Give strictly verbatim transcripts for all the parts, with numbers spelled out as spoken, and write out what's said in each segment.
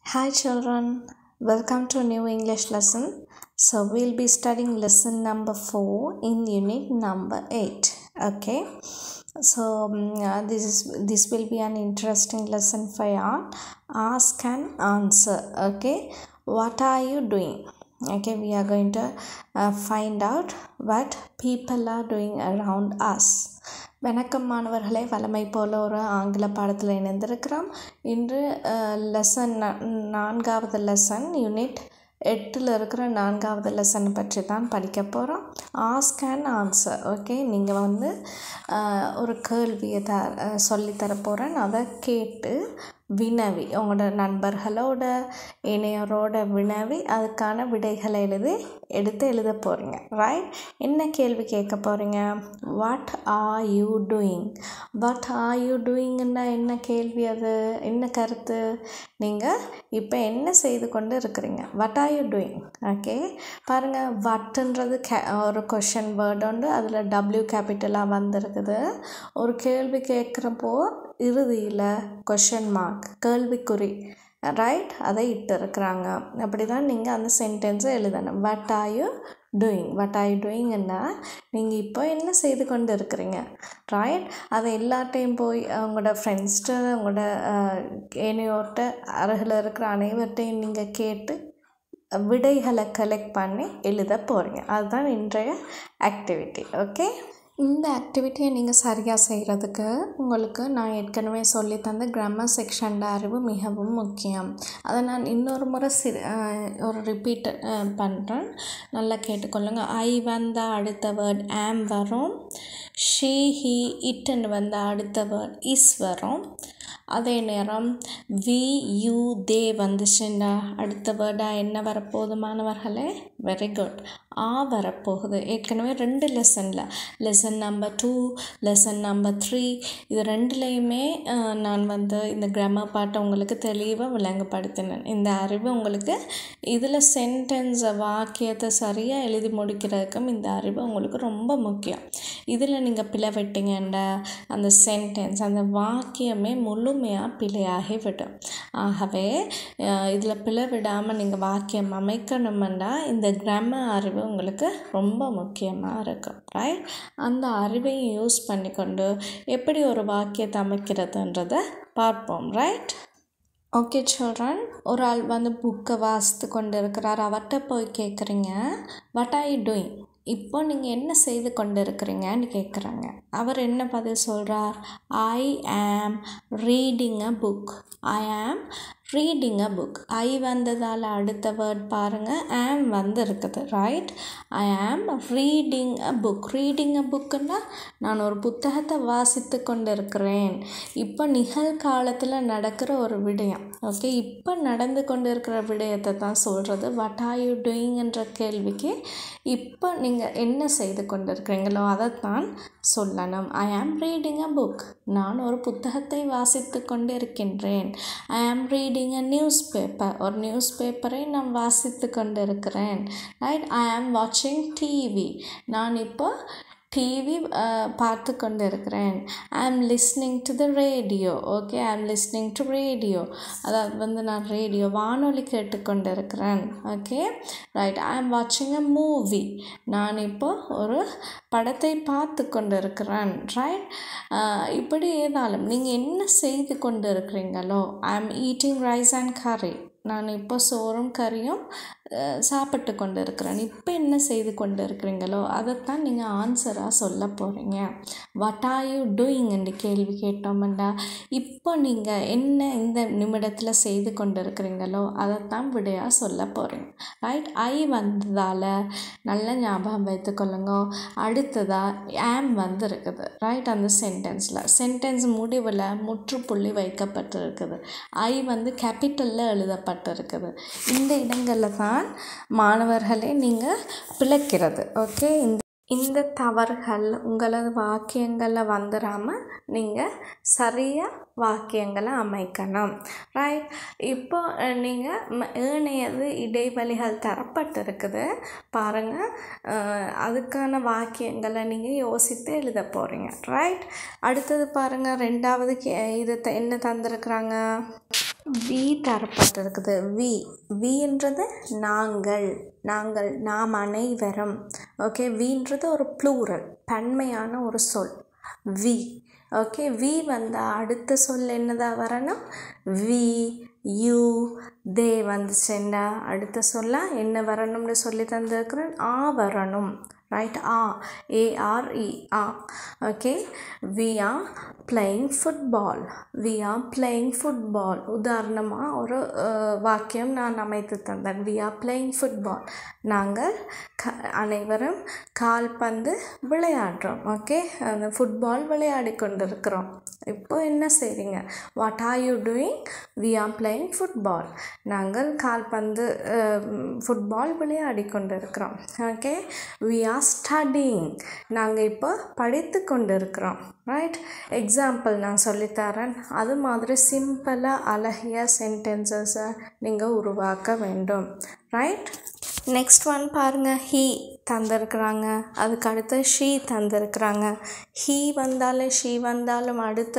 Hi children, welcome to a new English lesson. So we'll be studying lesson number four in unit number eight. Okay. So um, uh, this is this will be an interesting lesson for you. Ask and answer. Okay. What are you doing? Okay, we are going to uh, find out what people are doing around us. வணக்கம் மாணவர்களே, வழமை போல ஒரு ஆங்கில பாடத்தில் இணைந்திருக்கிறோம். இன்று lesson நான்காவது லெசன் யூனிட் எட்டில் இருக்கிற நான்காவது லெசன் பற்றி தான் படிக்க போகிறோம். Ask and answer. ஓகே, நீங்கள் வந்து ஒரு கேள்வியை த சொல்லித்தர போகிறேன். அதை கேட்டு வினவி உங்களோட நண்பர்களோட இணையரோட வினவி அதுக்கான விடைகளை எழுதி எடுத்து எழுத போகிறீங்க. ரைட்? என்ன கேள்வி கேட்க போகிறீங்க? What are you doing? What are you டூயிங்கன்னா என்ன கேள்வி? அது என்ன கருத்து? நீங்கள் இப்போ என்ன செய்து கொண்டு இருக்கிறீங்க? What are you doing? Okay, பாருங்கள், வாட்டுன்றது கே ஒரு கொஷின் வேர்டு உண்டு. அதில் டபிள்யூ கேபிட்டலாக வந்திருக்குது. ஒரு கேள்வி கேட்குறப்போ இறுதியில் கொஷின் மார்க், கேள்விக்குறி, ரைட், அதை இட்டு இருக்கிறாங்க. அப்படி தான் நீங்கள் அந்த சென்டென்ஸை எழுதணும். What are you doing? What are you டூயிங்கன்னா நீங்கள் இப்போ என்ன செய்து கொண்டு இருக்கிறீங்க, ரைட்? அதை எல்லாட்டையும் போய் உங்களோட ஃப்ரெண்ட்ஸ்கிட்ட, உங்களோட ஏனையோர்கிட்ட, அருகில் இருக்கிற அனைவர்கிட்டையும் நீங்கள் கேட்டு விடைகளை கலெக்ட் பண்ணி எழுத போகிறீங்க. அதுதான் இன்றைய ஆக்டிவிட்டி. ஓகே, இந்த ஆக்டிவிட்டியை நீங்கள் சரியாக செய்கிறதுக்கு உங்களுக்கு நான் ஏற்கனவே சொல்லி தந்த கிராமர் செக்ஷன் அறிவு மிகவும் முக்கியம். அதை நான் இன்னொரு முறை சி ஒரு ரிப்பீட் பண்ணுறேன், நல்லா கேட்டுக்கொள்ளுங்க. ஐ வந்தால் அடுத்த வேர்ட் ஆம் வரும். ஷீ ஹி இட்டுன்னு வந்தால் அடுத்த வேர்ட் இஸ் வரும். அதே நேரம் வி யூ தே வந்துச்சுன்னா அடுத்த வேர்டாக என்ன வரப்போகுது மாணவர்களே? வெரி குட், ஆ வரப்போகுது. ஏற்கனவே ரெண்டு லெசனில், lesson number two, lesson number three, இது ரெண்டுலேயுமே நான் வந்து இந்த கிராமர் பாட்டை உங்களுக்கு தெளிவாக விளங்கப்படுத்தினேன். இந்த அறிவு உங்களுக்கு இதில் சென்டென்ஸை, வாக்கியத்தை சரியாக எழுதி முடிக்கிறதுக்கும் இந்த அறிவு உங்களுக்கு ரொம்ப முக்கியம். இதில் நீங்கள் பிழை விட்டீங்கன்னா அந்த சென்டென்ஸ், அந்த வாக்கியமே முழுமையாக பிழையாகி விடும். ஆகவே இதில் பிழை விடாமல் நீங்கள் வாக்கியம் அமைக்கணுமெண்டா இந்த கிராமர் அறிவு உங்களுக்கு ரொம்ப முக்கியமாக இருக்கும். ரைட்? அந்த அறிவையும் யூஸ் பண்ணி கொண்டு எப்படி ஒரு வாக்கியத்தை அமைக்கிறதுன்றதை பார்ப்போம். ரைட்? ஓகே சில்ட்ரன், ஒரு ஆள் வந்து புக்கை வாசித்து கொண்டு இருக்கிறார். அவர்கிட்ட போய் கேட்குறீங்க, வாட் ஆர் யூ டூயிங்? இப்போ நீங்கள் என்ன செய்து கொண்டு இருக்கிறீங்கன்னு கேட்குறாங்க. அவர் என்ன பதில் சொல்கிறார்? ஐ am reading a book. I am reading a book. ஐ வந்ததால் அடுத்த வேர்ட் பாருங்கள், ஆம் வந்து இருக்குது. Right? I am reading a book. Reading a புக்குன்னா நான் ஒரு புத்தகத்தை வாசித்து கொண்டு இருக்கிறேன். இப்போ நிகழ்காலத்தில் நடக்கிற ஒரு விடயம். ஓகே, இப்போ நடந்து கொண்டு இருக்கிற விடயத்தை தான் சொல்கிறது. வாட் ஆர் யூ டூயிங்ன்ற கேள்விக்கு இப்போ நீங்கள் என்ன செய்து கொண்டு இருக்கிறீங்களோ அதைத்தான் சொல்லணும். ஐ ஆம் ரீடிங் அ புக். நான் ஒரு புத்தகத்தை வாசித்து கொண்டு இருக்கின்றேன். I am reading a news paper. ஒரு நியூஸ் பேப்பரை நான் வாசித்து கொண்டு இருக்கிறேன். ரைட்? ஐ ஆம் வாட்சிங் டிவி. நான் இப்போ டிவி பார்த்து கொண்டு இருக்கிறேன். I am listening to the radio. Okay, I am listening to radio. அதாவது வந்து நான் ரேடியோ, வானொலி கேட்டுக்கொண்டு இருக்கிறேன். Okay, right. ஐ ஆம் வாட்சிங் அ மூவி. நான் இப்போ ஒரு படத்தை பார்த்து கொண்டு இருக்கிறேன். ரைட்? இப்படி ஏதாலும் நீங்கள் என்ன செய்து கொண்டு இருக்கிறீங்களோ, ஐ ஆம் ஈட்டிங் ரைஸ் அண்ட் கறி. நான் இப்போ சோறும் கறியும் சாப்பிட்டு கொண்டு இருக்கிறேன். இப்போ என்ன செய்து கொண்டு இருக்கிறீங்களோ அதைத்தான் நீங்கள் ஆன்சராக சொல்ல போகிறீங்க. வாட் ஆர் யூ டூயிங்ன்னு கேள்வி கேட்டோம்டா இப்போ நீங்கள் என்ன இந்த நிமிடத்தில் செய்து கொண்டு இருக்கிறீங்களோ அதைத்தான் விடையாக சொல்ல போகிறீங்க. ரைட்? ஐ வந்ததால் நல்ல ஞாபகம் வைத்துக்கொள்ளுங்க. அடுத்ததாக ஆம் வந்து இருக்குது. ரைட்? அந்த சென்டென்ஸில், சென்டென்ஸ் முடிவில் முற்றுப்புள்ளி வைக்கப்பட்டிருக்குது. ஐ வந்து கேபிட்டலில் எழுதப்பட்டிருக்குது. இந்த இடங்களில் தான் மாணவர்களே நீங்கள் பிழைக்கிறது. ஓகே, இந்த இந்த தவறுகள் உங்களது வாக்கியங்களில் வந்துடாமல் நீங்கள் சரியாக வாக்கியங்களை அமைக்கணும். ரைட்? இப்போ நீங்கள் ஏனையது இடைவெளிகள் தரப்பட்டிருக்குது பாருங்கள், அதுக்கான வாக்கியங்களை நீங்கள் யோசித்து எழுத போகிறீங்க. ரைட்? அடுத்தது பாருங்கள், ரெண்டாவது கே இது என்ன தந்திருக்கிறாங்க? வி தரப்பட்டிருக்குது. வி வின்றது நாங்கள், நாங்கள், நாம் அனைவரும். ஓகே, வின்றது ஒரு ப்ளூரல், பன்மையான ஒரு சொல் வி. ஓகே, வி வந்தால் அடுத்த சொல் என்னதான் வரணும்? வி, யூ, தே வந்துச்சுண்டா அடுத்த சொல்ல என்ன வரணும்னு சொல்லி தந்திருக்கிறேன்? ஆ வரணும். ரைட், ஆ, ஏஆர்இ, ஆ. Okay, we are playing football. We are playing football. உதாரணமாக ஒரு வாக்கியம் நான் அமைத்து தந்தேன். We are playing football. நாங்கள் க அனைவரும் கால்பந்து விளையாடுறோம். ஓகே, அந்த ஃபுட்பால் விளையாடி கொண்டிருக்கிறோம். இப்போ என்ன செய்றீங்க? What are you doing? We are playing football. நாங்கள் கால்பந்து ஃபுட்பால் விளையாடி கொண்டிருக்கிறோம். Okay, we are studying. நாங்கள் இப்போ படித்து கொண்டிருக்கிறோம். ரைட், எக்ஸாம்பிள் நான் சொல்லித்தரேன். அது மாதிரி சிம்பிளாக அழகிய சென்டென்சஸை நீங்கள் உருவாக்க வேண்டும். ரைட், நெக்ஸ்ட் ஒன் பாருங்கள். ஹீ தந்திருக்கிறாங்க, அதுக்கு அடுத்து ஷீ தந்திருக்கிறாங்க. ஹீ வந்தாலும் ஷீ வந்தாலும் அடுத்து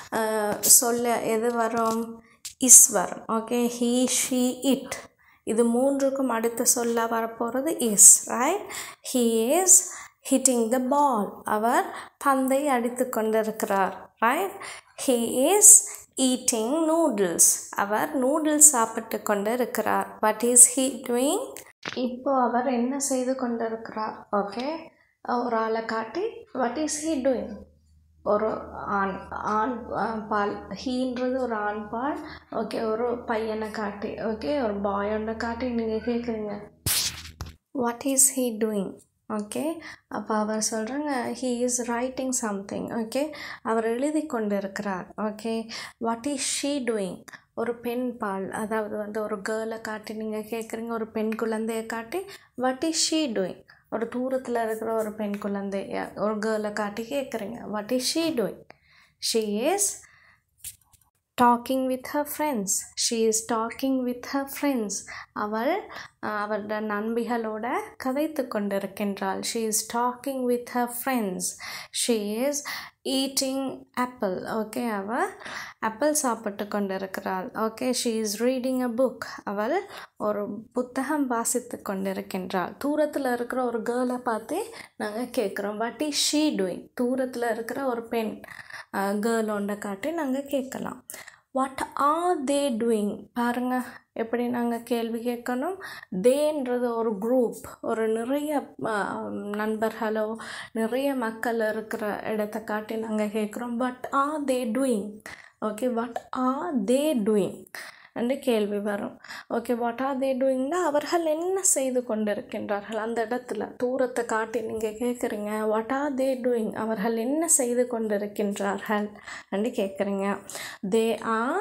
சொல்ல எது வரும்? இஸ் வரும். ஓகே, ஹீ, ஷீ, இட், இது மூன்றுக்கும் அடுத்த சொல்ல வரப்போகிறது is. Right, he is hitting the ball. அவர் பந்தை அடித்து கொண்டிருக்கிறார். Right, he is eating noodles. அவர் நூடுல்ஸ் சாப்பிட்டு கொண்டு இருக்கிறார். what is he doing? இப்போ அவர் என்ன செய்து கொண்டிருக்கிறார்? ஓகே, ஒரு ஆளை காட்டி what is he doing? ஒரு ஆண் ஆண் பால், ஹீன்றது ஒரு ஆண் பால். ஓகே, ஒரு பையனை காட்டி, ஓகே, ஒரு பாயோட காட்டி நீங்கள் கேட்குறீங்க what is he doing? Okay, அப்போ அவர் சொல்கிறாங்க he is writing something. Okay, அவர் எழுதி கொண்டு இருக்கிறார். Okay, what is she doing? ஒரு பெண் பால், அதாவது வந்து ஒரு கேர்ளை காட்டி நீங்கள் கேட்குறீங்க, ஒரு பெண் குழந்தையை காட்டி வாட் இஸ் ஷீ டூயிங்? ஒரு தூரத்தில் இருக்கிற ஒரு பெண் குழந்தைய ஒரு கேர்ளை காட்டி கேட்குறீங்க what is she doing? She is talking with her friends. She is talking with her friends. அவள் அவருடைய நண்பிகளோட கதைத்து கொண்டிருக்கின்றாள். She is talking with her friends. She is eating apple. Okay, அவள் ஆப்பிள் சாப்பிட்டு கொண்டிருக்கிறாள். Okay, she is reading a book. அவள் ஒரு புத்தகம் வாசித்து கொண்டிருக்கின்றாள். தூரத்தில் இருக்கிற ஒரு கேர்ளை பார்த்து நாங்கள் கேட்குறோம் what is she doing? தூரத்தில் இருக்கிற ஒரு பெண் கேர்ளோண்ட காட்டி நாங்கள் கேட்கலாம் வாட் ஆர் தே டூயிங்? பாருங்கள் எப்படி நாங்கள் கேள்வி கேட்கணும். தேன்றது ஒரு குரூப், ஒரு நிறைய நண்பர்களோ நிறைய மக்கள் இருக்கிற இடத்த காட்டி நாங்கள் கேட்குறோம் what are they doing? Okay, what are they doing என்று கேள்வி வரும். ஓகே, வாட் ஆர் தே டூயிங்னா அவர்கள் என்ன செய்து கொண்டிருக்கின்றார்கள்? அந்த இடத்துல தூரத்தை காட்டி நீங்கள் கேட்குறீங்க வாட் ஆர் தே டூயிங்? அவர்கள் என்ன செய்து கொண்டிருக்கின்றார்கள் என்று கேட்குறீங்க. They are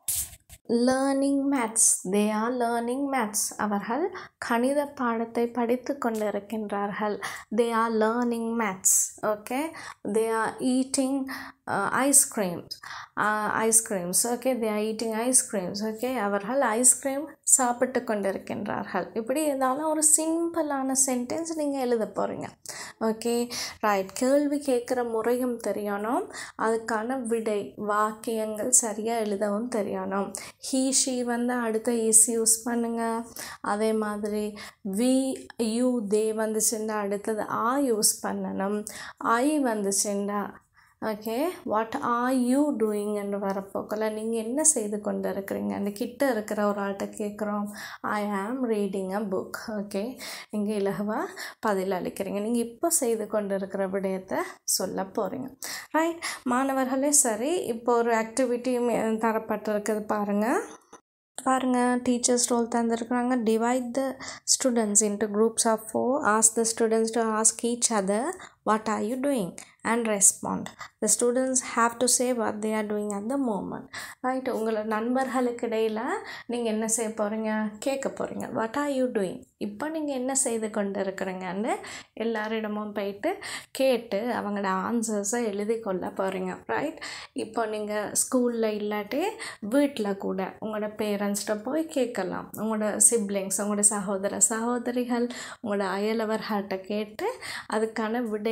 learning maths. They are learning maths. அவர்கள் கணித பாடத்தை படித்து கொண்டிருக்கின்றார்கள். They are learning maths. Okay, they are eating ice creams. Ice creams okay, they are eating ice creams. Okay, அவர்கள் ஐஸ்கிரீம் சாப்பிட்டு கொண்டிருக்கின்றார்கள். இப்படி ஏதாவது ஒரு சிம்பிளான சென்டென்ஸ் நீங்கள் எழுத போகிறீங்க. Okay, right. கேள்வி கேட்குற முறையும் தெரியணும், அதுக்கான விடை வாக்கியங்கள் சரியாக எழுதவும் தெரியணும். ஹீ ஷீ வந்து அடுத்த இஸ் யூஸ் பண்ணுங்கள். அதே மாதிரி வி யூ தே வந்துச்சுண்டா அடுத்தது ஆ யூஸ் பண்ணணும். ஐ வந்துச்சுண்டா okay what are you doing என்று வரப்போக்கில் நீங்கள் என்ன செய்து கொண்டு இருக்கிறீங்க அந்த கிட்ட இருக்கிற ஒரு ஆள்கிட்ட கேட்குறோம் ஐ am reading a book. Okay, நீங்கள் இலகுவாக பதில் அளிக்கிறீங்க. நீங்கள் இப்போ செய்து கொண்டு இருக்கிற விடயத்தை சொல்ல போகிறீங்க. ரைட் மாணவர்களே, சரி இப்போ ஒரு ஆக்டிவிட்டியும் தரப்பட்டிருக்குது பாருங்கள். பாருங்கள், டீச்சர்ஸ் ரோல் தந்துருக்குறாங்க. Divide the students into groups of four. Ask the students to ask each other what are you doing and respond. The students have to say what they are doing at the moment. ரைட், உங்களோட நண்பர்களுக்கு இடையில் நீங்கள் என்ன செய்ய போகிறீங்க, கேட்க போகிறீங்க வாட் ஆர் யூ டூயிங், இப்போ நீங்கள் என்ன செய்து கொண்டு இருக்கிறீங்கன்னு எல்லாரிடமும் போயிட்டு கேட்டு அவங்களோட ஆன்சர்ஸை எழுதி கொள்ள போகிறீங்க. ரைட், இப்போ நீங்கள் ஸ்கூலில் இல்லாட்டி வீட்டில் கூட உங்களோட பேரண்ட்ஸ்கிட்ட போய் கேட்கலாம். உங்களோட சிப்ளிங்ஸ், உங்களோட சகோதர சகோதரிகள், உங்களோட அயலவர்கள்ட்ட கேட்டு அதுக்கான விடை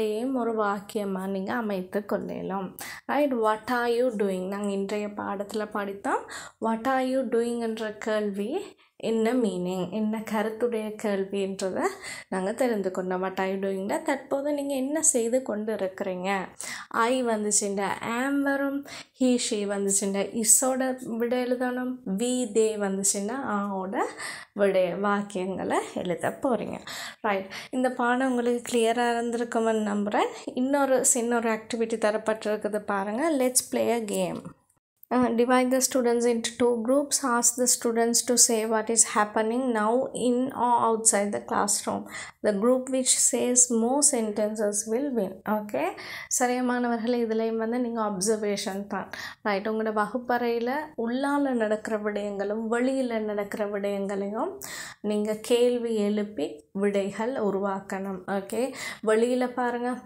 சொல்லையும் ஒரு வாக்கியமாக நீங்கள் அமைத்து கொள்ளலாம். Right, what are you doing? நாங்கள் இன்றைய பாடத்தில் படித்தோம். வாட் ஆர் யூ டூயிங்ன்ற கேள்வி என்ன மீனிங், என்ன கருத்துடைய கேள்வின்றதை நாங்கள் தெரிந்து கொண்டோம். வாட் ஆர் யூ டூயிங்னா தற்போது நீங்கள் என்ன செய்து கொண்டு இருக்கிறீங்க. ஐ வந்துச்சுண்ட ஆம் வரும், ஹீ ஷீ வந்துச்சுண்ட இஸ்ஸோட விட எழுதணும், வி தே வந்துச்சுன்னா ஆவோட விட வாக்கியங்களை எழுத போகிறீங்க. ரைட், இந்த பாடம் உங்களுக்கு கிளியராக இருந்திருக்குமென்னு நம்புகிறேன். இன்னொரு சின்ன ஒரு ஆக்டிவிட்டி தரப்பட்டிருக்குது பாருங்கள். Let's play a game. Uh, divide the students into two groups. Ask the students to say what is happening now in or outside the classroom. The group which says more sentences will win. Okay, சரியா மாணவர்களே, இதுலேயும் வந்து நீங்கள் observation தான். Right, உங்களோட வகுப்பறையில் உள்ளால் நடக்கிற விடயங்களும் வெளியில் நடக்கிற விடயங்களையும் நீங்கள் கேள்வி எழுப்பி விடைகள் உருவாக்கணும். ஓகே, வெளியில் பாருங்கள்,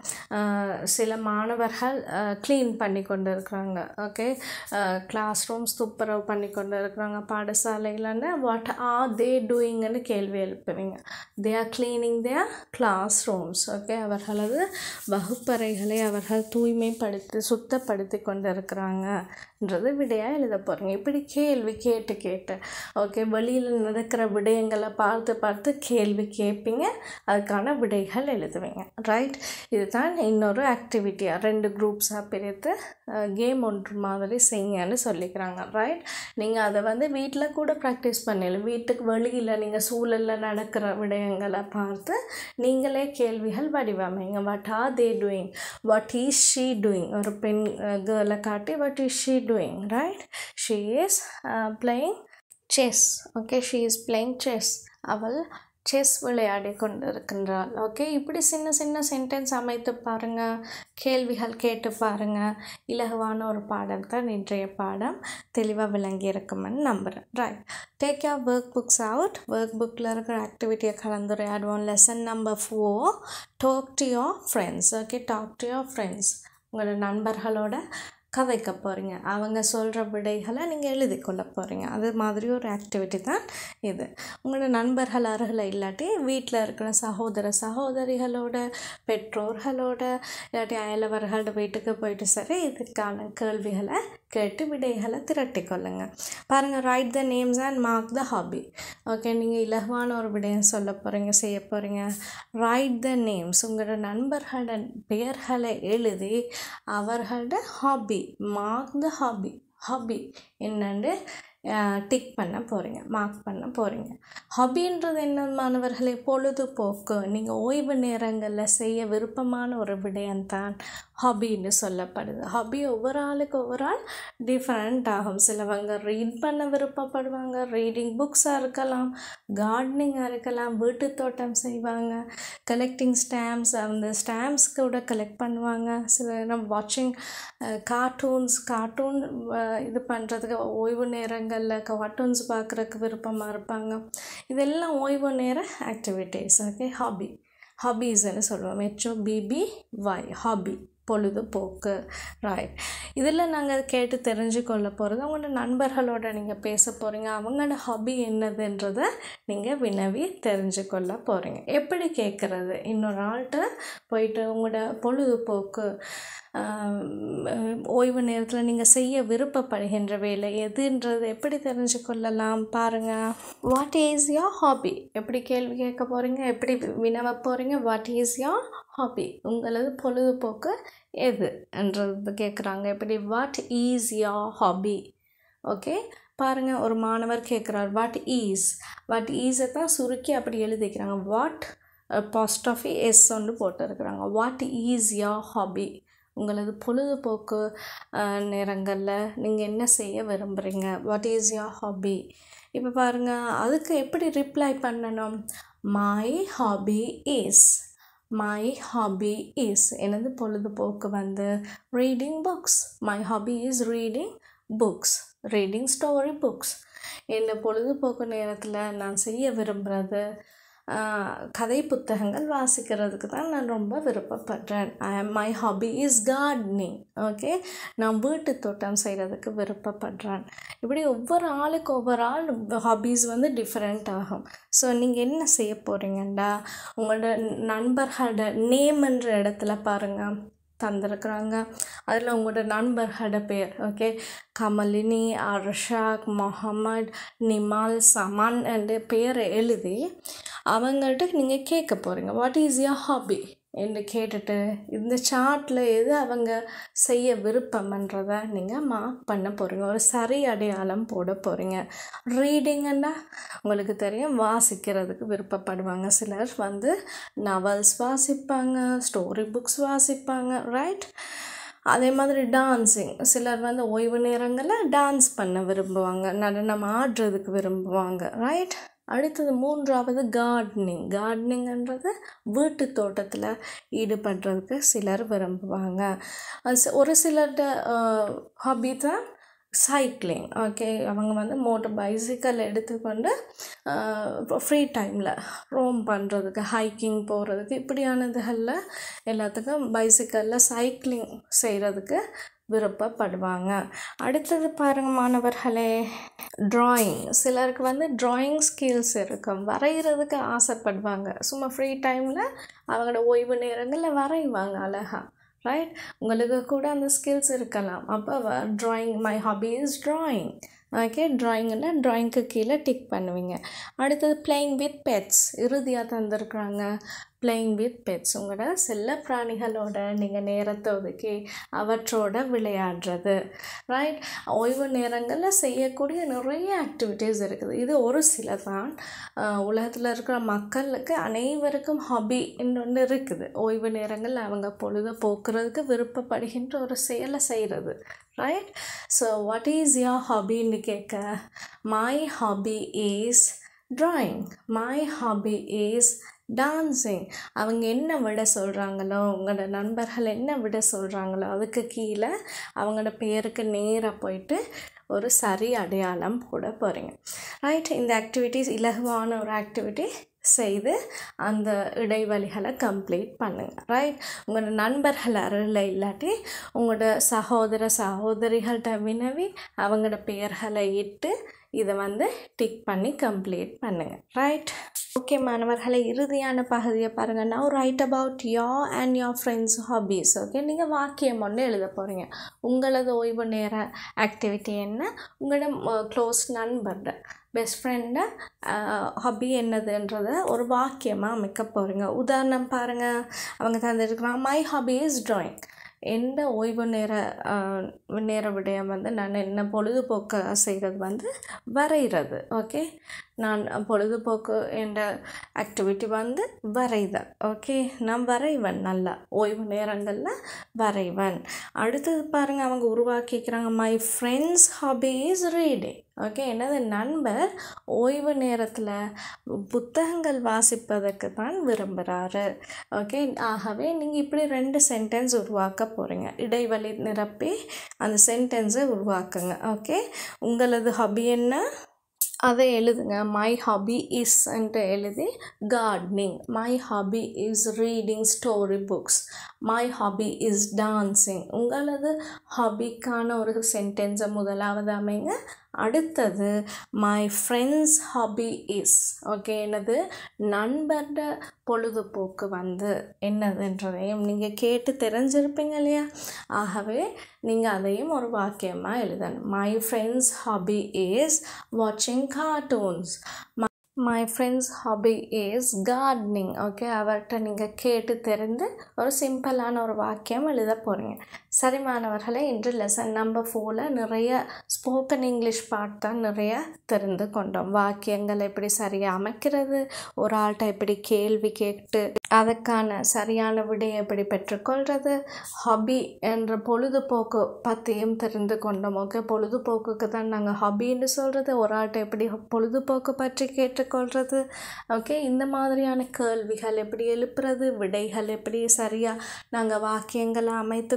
சில மாணவர்கள் க்ளீன் பண்ணி கொண்டு இருக்கிறாங்க. ஓகே, கிளாஸ் ரூம்ஸ் துப்புரவு பண்ணி கொண்டு இருக்கிறாங்க பாடசாலையிலன்னு. வாட் ஆர் தே டூயிங்னு கேள்வி எழுப்புவீங்க. They are cleaning their classrooms. Okay, அவர்களது வகுப்பறைகளை அவர்கள் தூய்மைப்படுத்தி சுத்தப்படுத்தி கொண்டு இருக்கிறாங்கன்றது விடையாக எழுத போகிறீங்க. இப்படி கேள்வி கேட்டு கேட்டு ஓகே வெளியில் நடக்கிற விடயங்களை பார்த்து பார்த்து கேள்வி கேட்பீங்க, அதுக்கான விடைகள் எழுதுவீங்க. ரைட், இதுதான் இன்னொரு ஆக்டிவிட்டியாக ரெண்டு குரூப்ஸாக பிரித்து கேம் ஒன்று மாதிரி செய்யுங்கன்னு சொல்லிக்கிறாங்க. ரைட், நீங்கள் அதை வந்து வீட்டில் கூட ப்ராக்டிஸ் பண்ணலாம். வீட்டுக்கு வெளியில் நீங்கள் சூழலில் நடக்கிற விடயங்களை பார்த்து நீங்களே கேள்விகள் வடிவமைங்க. What are they doing, what is she doing, ஒரு பெண் கேர்ளை காட்டி what is she doing. Right, she is playing chess. Okay, she is playing chess, அவள் செஸ் விளையாடி கொண்டு இருக்கின்றாள். ஓகே, இப்படி சின்ன சின்ன சென்டென்ஸ் அமைத்து பாருங்கள், கேள்விகள் கேட்டு பாருங்கள். இலகுவான ஒரு பாடம் தான் இன்றைய பாடம். தெளிவாக விளங்கி இருக்குமென்னு நம்புகிறேன். Right, take your workbooks out. ஒர்க் புக்கில் இருக்கிற ஆக்டிவிட்டியை கலந்துரையாடுவோம். Lesson number four, talk to your friends. Okay, talk to your friends. உங்களோட நண்பர்களோட கதைக்க போகிறீங்க, அவங்க சொல்கிற விடைகளை நீங்கள் எழுதி கொள்ள போகிறீங்க. அது மாதிரி ஒரு ஆக்டிவிட்டி தான் இது. உங்களோட நண்பர்கள் அருகில் இல்லாட்டி வீட்டில் இருக்கிற சகோதர சகோதரிகளோட, பெற்றோர்களோட, இல்லாட்டி அயலவர்களோட வீட்டுக்கு போயிட்டு சரி இதுக்கான கேள்விகளை கேட்டு விடைகளை திரட்டி கொள்ளுங்க. பாருங்கள், write the names and mark the hobby. Okay, நீங்கள் இலகுவான ஒரு விடயம் சொல்ல போகிறீங்க, செய்ய போகிறீங்க. ரைட் த நேம்ஸ், உங்களோட நண்பர்களோட பெயர்களை எழுதி அவர்களோட hobby, mark the hobby, hobby என்னன்னு டிக் பண்ண போகிறீங்க, மார்க் பண்ண போகிறீங்க. ஹாபின்றது என்ன மாணவர்களே? பொழுதுபோக்கு, நீங்கள் ஓய்வு நேரங்களில் செய்ய விருப்பமான ஒரு விடயம்தான் ஹாபின்னு சொல்லப்படுது. ஹாபி ஒவ்வொரு ஆளுக்கு ஒவ்வொரு ஆள் டிஃப்ரெண்ட் ஆகும். சிலவங்க ரீட் பண்ண விருப்பப்படுவாங்க, ரீடிங் புக்ஸாக இருக்கலாம், கார்டனிங்காக இருக்கலாம், வீட்டு தோட்டம் செய்வாங்க, கலெக்டிங் ஸ்டாம்ப்ஸ், அந்த ஸ்டாம்ப்ஸ் கூட கலெக்ட் பண்ணுவாங்க. சில நேரம் வாட்சிங் கார்ட்டூன்ஸ், கார்ட்டூன் இது பண்ணுறதுக்கு ஓய்வு நேரங்களில் கார்ட்டூன்ஸ் பார்க்குறதுக்கு விருப்பமாக இருப்பாங்க. இதெல்லாம் ஓய்வு நேர ஆக்டிவிட்டீஸ். ஓகே, ஹாபி, ஹாபீஸ்ன்னு சொல்லுவோம். ஹெச்ஓ பிபி ஒய், ஹாபி, பொழுதுபோக்கு. ரைட், இதில் நாங்கள் கேட்டு தெரிஞ்சு கொள்ள போகிறது உங்களோட நண்பர்களோட நீங்கள் பேச போகிறீங்க. அவங்களோட ஹாபி என்னதுன்றதை நீங்கள் வினவி தெரிஞ்சு கொள்ள போகிறீங்க. எப்படி கேட்குறது? இன்னொரு ஆள்கிட்ட போயிட்டு உங்களோட பொழுதுபோக்கு ஓய்வு நேரத்தில் நீங்கள் செய்ய விருப்பப்படுகின்ற வேலை எதுன்றது எப்படி தெரிஞ்சு கொள்ளலாம் பாருங்கள். What is your hobby? எப்படி கேள்வி கேட்க போகிறீங்க, எப்படி வினவ போகிறீங்க? வாட் இஸ் யோர் ஹாபி, உங்களது பொழுதுபோக்கு எது என்றது கேட்குறாங்க. எப்படி what is your hobby? Okay, பாருங்கள், ஒரு மாணவர் கேட்குறார் வாட் ஈஸ். வாட் ஈஸை தான் சுருக்கி அப்படி எழுதிக்கிறாங்க. வாட் பாஸ்டாஃபி எஸ் ஒன்று போட்டு இருக்கிறாங்க. வாட் ஈஸ் யோர் ஹாபி, உங்களது பொழுதுபோக்கு நேரங்களில் நீங்கள் என்ன செய்ய விரும்புகிறீங்க? What is your hobby? இப்போ பாருங்கள், அதுக்கு எப்படி ரிப்ளை பண்ணணும்? My hobby is, my hobby is, எனது பொழுதுபோக்கு வந்து reading books. My hobby is reading books, reading story books. என்ன பொழுதுபோக்கு நேரத்தில் நான் செய்ய விரும்புகிறது கதை புத்தகங்கள் வாசிக்கிறதுக்கு தான் நான் ரொம்ப விருப்பப்படுறேன். My hobby is gardening. Okay, நான் வீட்டு தோட்டம் செய்கிறதுக்கு விருப்பப்படுறேன். இப்படி ஒவ்வொரு ஆளுக்கு ஒவ்வொரு ஆள் ஹாபீஸ் வந்து டிஃப்ரெண்ட் ஆகும். ஸோ நீங்கள் என்ன செய்ய போகிறீங்கண்டா, உங்களோட நண்பர்களோட நேம்ன்ற இடத்துல பாருங்கள் தந்திருக்கிறாங்க. அதில் உங்களோட நண்பர்களோட பேர், ஓகே, கமலினி, அர்ஷாக், முகமது, நிமால், சமான் என்ற பேரை எழுதி அவங்கள்ட்ட நீங்கள் கேட்க போகிறீங்க வாட் இஸ் யர் ஹாபி என்று கேட்டுட்டு இந்த சார்ட்டில் எது அவங்க செய்ய விருப்பம்ன்றதை நீங்கள் மார்க் பண்ண போகிறீங்க. ஒரு சரி அடையாளம் போட போகிறீங்க. ரீடிங்கன்னா உங்களுக்கு தெரியும், வாசிக்கிறதுக்கு விருப்பப்படுவாங்க. சிலர் வந்து நாவல்ஸ் வாசிப்பாங்க, ஸ்டோரி புக்ஸ் வாசிப்பாங்க, ரைட். அதே மாதிரி டான்ஸிங், சிலர் வந்து ஓய்வு நேரங்களில் டான்ஸ் பண்ண விரும்புவாங்க, நடனம் ஆடுறதுக்கு விரும்புவாங்க, ரைட். அடுத்தது மூன்றாவது கார்டனிங். கார்டனிங்ன்றது வீட்டு தோட்டத்தில் ஈடுபடுறதுக்கு சிலர் விரும்புவாங்க. ஒரு சிலர்ட ஹாபி தான் சைக்கிளிங். ஓகே, அவங்க வந்து மோட்டர் பைசிக்கல் எடுத்துக்கொண்டு ஃப்ரீ டைமில் ரோம் பண்ணுறதுக்கு, ஹைக்கிங் போகிறதுக்கு, இப்படியானதுகளில் எல்லாத்துக்கும் பைசிக்கலில் சைக்கிளிங் செய்கிறதுக்கு விருப்பப்படுவாங்க. அடுத்தது பாருங்கள் மாணவர்களே, ட்ராயிங். சிலருக்கு வந்து ட்ராயிங் ஸ்கில்ஸ் இருக்கும், வரைகிறதுக்கு ஆசைப்படுவாங்க. சும்மா ஃப்ரீ டைமில் அவங்களோட ஓய்வு நேரங்களில் வரைவாங்க அழகாக, ரைட். உங்களுக்கு கூட அந்த ஸ்கில்ஸ் இருக்கலாம். அப்போ drawing, my hobby is drawing. Okay, ட்ராயிங்கில் ட்ராயிங்க்கு கீழே டிக் பண்ணுவீங்க. அடுத்தது பிளேயிங் வித் பெட்ஸ். இறுதியாக தந்திருக்குறாங்க பிளேயிங் வித் பெட்ஸ். உங்களோட செல்ல பிராணிகளோட நீங்கள் நேரத்தை ஒதுக்கி அவற்றோட விளையாடுறது, ரைட். ஓய்வு நேரங்களில் செய்யக்கூடிய நிறைய ஆக்டிவிட்டீஸ் இருக்குது. இது ஒரு சில தான். உலகத்தில் இருக்கிற மக்களுக்கு அனைவருக்கும் ஹாபி ஒன்று இருக்குது. ஓய்வு நேரங்களில் அவங்க பொழுத போக்குறதுக்கு விருப்பப்படுகின்ற ஒரு செயலை செய்கிறது, right. So what is your ஹாபின்னு கேட்க, my hobby is drawing, my hobby is dancing. அவங்க என்ன விட சொல்கிறாங்களோ, உங்களோட நண்பர்கள் என்ன விட சொல்கிறாங்களோ அதுக்கு கீழே அவங்களோட பேருக்கு நேராக போயிட்டு ஒரு சரி அடையாளம் போட போகிறீங்க, ரைட். இந்த ஆக்டிவிட்டிஸ் இலகுவான ஒரு ஆக்டிவிட்டி செய்து அந்த இடைவெளிகளை கம்ப்ளீட் பண்ணுங்கள், ரைட். உங்களோட நண்பர்கள் அருகில் இல்லாட்டி உங்களோட சகோதர சகோதரிகள்கிட்ட வினவி அவங்களோட பெயர்களை இட்டு இதை வந்து டிக் பண்ணி கம்ப்ளீட் பண்ணுங்கள், ரைட். ஓகே மாணவர்களை, இறுதியான பகுதியை பாருங்கள். Now write about your and your friends hobbies. Okay, நீங்கள் வாக்கியம் ஒன்று எழுத போகிறீங்க. உங்களது ஓய்வு நேர ஆக்டிவிட்டி என்ன, உங்களோட க்ளோஸ் நண்பர்ட பெஸ்ட் ஃப்ரெண்டை ஹாபி என்னதுன்றதை ஒரு வாக்கியமாக அமைக்க போகிறீங்க. உதாரணம் பாருங்கள், அவங்க தந்துருக்குறாங்க, மை ஹாபி இஸ் ட்ராயிங். எந்த ஓய்வு நேர நேர விடயம் வந்து நான் என்ன பொழுதுபோக்கு செய்கிறது வந்து வரைகிறது. ஓகே, நான் பொழுதுபோக்கு என்ற ஆக்டிவிட்டி வந்து வரைதல். ஓகே, நான் வரைவன், நல்லா ஓய்வு நேரங்களில் வரைவன். அடுத்தது பாருங்கள், அவங்க உருவாக்கிக்கிறாங்க, my friend's hobby is reading. Okay, எனது நண்பர் ஓய்வு நேரத்தில் புத்தகங்கள் வாசிப்பதற்கு தான் விரும்புகிறாரு. ஓகே, ஆகவே நீங்கள் இப்படி ரெண்டு சென்டென்ஸ் உருவாக்க போகிறீங்க. இடைவெளி நிரப்பி அந்த சென்டென்ஸை உருவாக்குங்க. ஓகே, உங்களது ஹாபி என்ன அதை எழுதுங்க. மை ஹாபி இஸ் என்று எழுதி gardening, my hobby is reading story books, my hobby is dancing. உங்களது ஹாபிக்கான ஒரு சென்டென்ஸை முதலாவது அமைங்க. அடுத்தது my friend's hobby is. Okay, என்னது நண்பர்ட பொழுதுபோக்கு வந்து என்னதுன்றதையும் நீங்கள் கேட்டு தெரிஞ்சிருப்பீங்க இல்லையா? ஆகவே நீங்கள் அதையும் ஒரு வாக்கியமாக எழுதணும். மை ஃப்ரெண்ட்ஸ் ஹாபி இஸ் வாட்சிங் cartoons, my friend's hobby is gardening. Okay, அவர்கிட்ட நீங்கள் கேட்டு தெரிந்து ஒரு சிம்பிளான ஒரு வாக்கியம் எழுத போகிறீங்க. சரி மாணவர்களே, இன்று லெசன் நம்பர் ஃபோரில் நிறைய ஸ்போக்கன் இங்கிலீஷ் பார்ட் தான் நிறைய தெரிந்து கொண்டோம். வாக்கியங்கள் எப்படி சரியாக அமைக்கிறது, ஒரு ஆள்கிட்ட எப்படி கேள்வி கேட்டு அதுக்கான சரியான விடையை எப்படி பெற்றுக்கொள்வது, ஹாபி என்ற பொழுதுபோக்கு பற்றியும் தெரிந்து கொண்டோம். ஓகே, பொழுதுபோக்குக்கு தான் நாங்கள் ஹாபின்னு சொல்கிறது. ஒரு ஆள்கிட்ட எப்படி பொழுதுபோக்கு பற்றி கேட்டுக்கொள்வது. ஓகே, இந்த மாதிரியான கேள்விகள் எப்படி எழுப்புறது, விடைகள் எப்படி சரியாக நாங்கள் வாக்கியங்களை அமைத்து கொள்வது,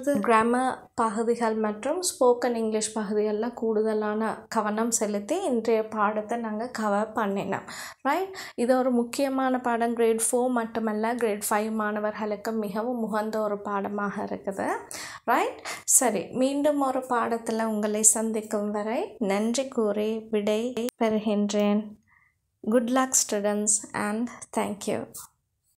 அதாவது கிராமர் பகுதிகள் மற்றும் ஸ்போக்கன் இங்கிலீஷ் பகுதிகளில் கூடுதலான கவனம் செலுத்தி இன்றைய பாடத்தை நாங்கள் கவர் பண்ணினோம். ரைட், இது ஒரு முக்கியமான பாடம். கிரேட் ஃபோர் மட்டுமல்ல, கிரேட் ஃபைவ் மாணவர்களுக்கு மிகவும் உகந்த ஒரு பாடமாக இருக்குது. ரைட், சரி, மீண்டும் ஒரு பாடத்தில் உங்களை சந்திக்கும் வரை நன்றி கூறி விடை பெறுகின்றேன். Good luck students and thank you.